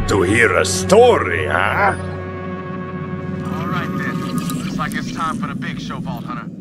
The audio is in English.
to hear a story, huh? All right then. Looks like it's time for the big show, Vault Hunter.